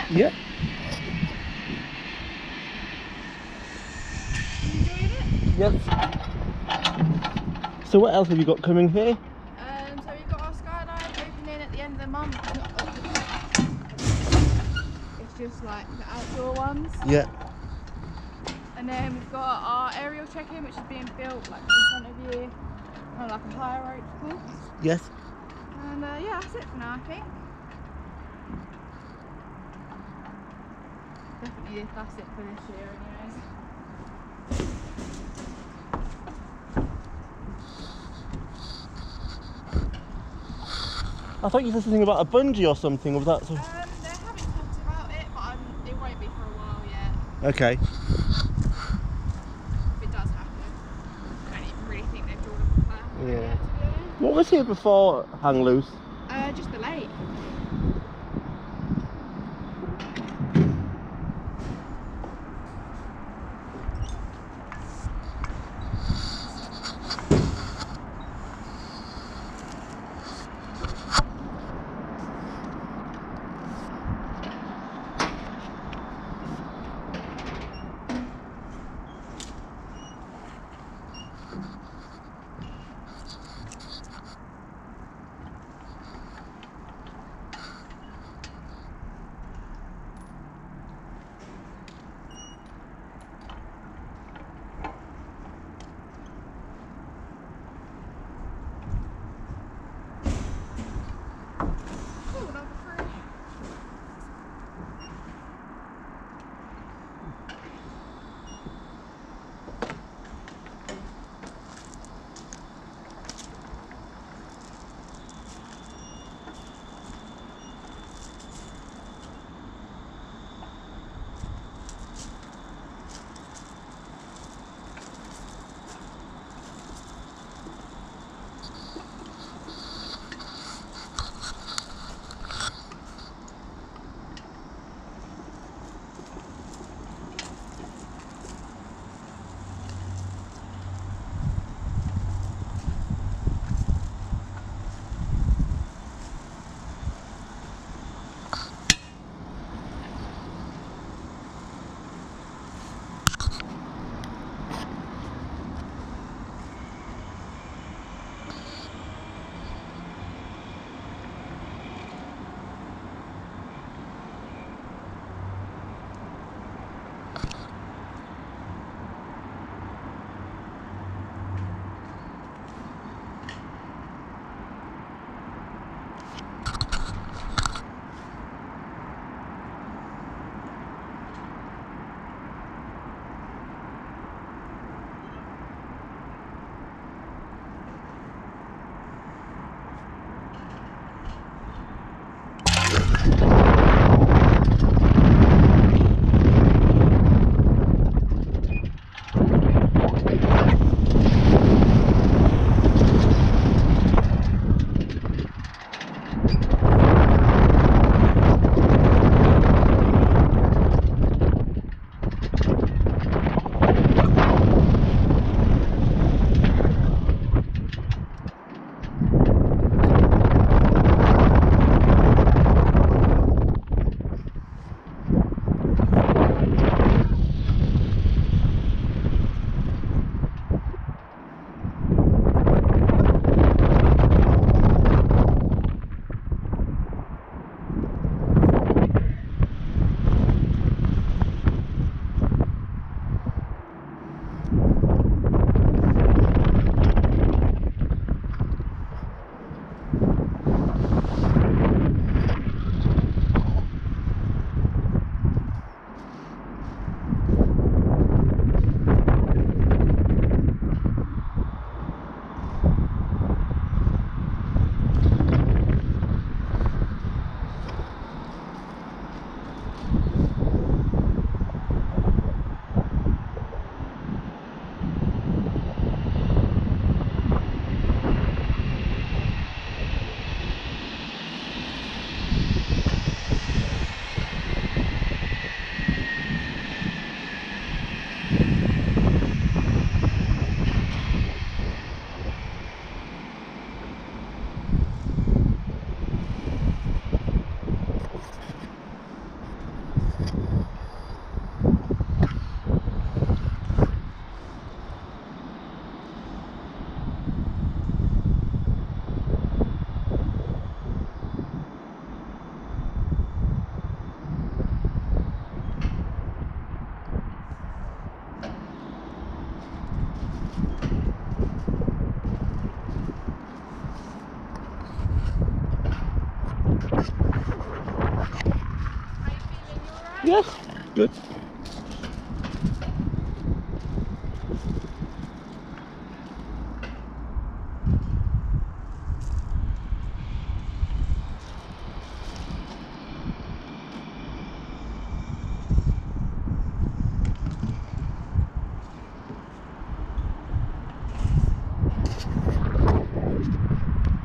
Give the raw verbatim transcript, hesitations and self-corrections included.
Yeah. You enjoying it? Yes. So what else have you got coming here? Um, so we've got our skydive opening at the end of the month. It's just like the outdoor ones. Yeah. And then we've got our aerial check-in, which is being built like in front of you, kind of like a higher ropes course. Yes. And uh, yeah, that's it for now, I think. Definitely that's it for this year, anyways. I thought you said something about a bungee or something. Was that? So... Um, they haven't talked about it, but I'm, it won't be for a while yet. Okay. If it does happen, I don't even really think they've drawn up a plan for Yeah. it yet, to be honest. What was here before Hangloose? Uh, just the lake. Yes, good.